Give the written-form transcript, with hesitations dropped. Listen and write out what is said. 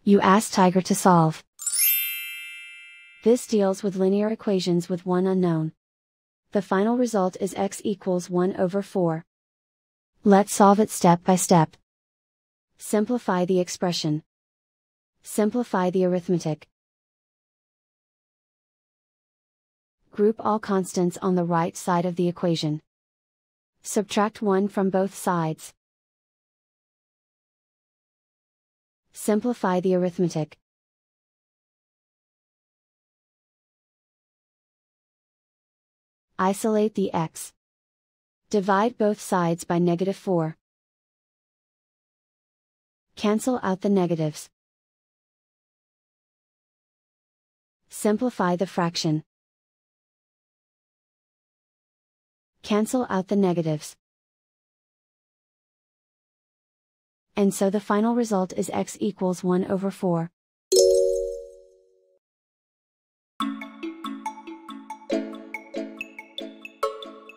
You ask Tiger to solve. This deals with linear equations with one unknown. The final result is x equals 1 over 4. Let's solve it step by step. Simplify the expression. Simplify the arithmetic. Group all constants on the right side of the equation. Subtract 1 from both sides. Simplify the arithmetic. Isolate the x. Divide both sides by -4. Cancel out the negatives. Simplify the fraction. Cancel out the negatives. And so the final result is x equals 1 over 4.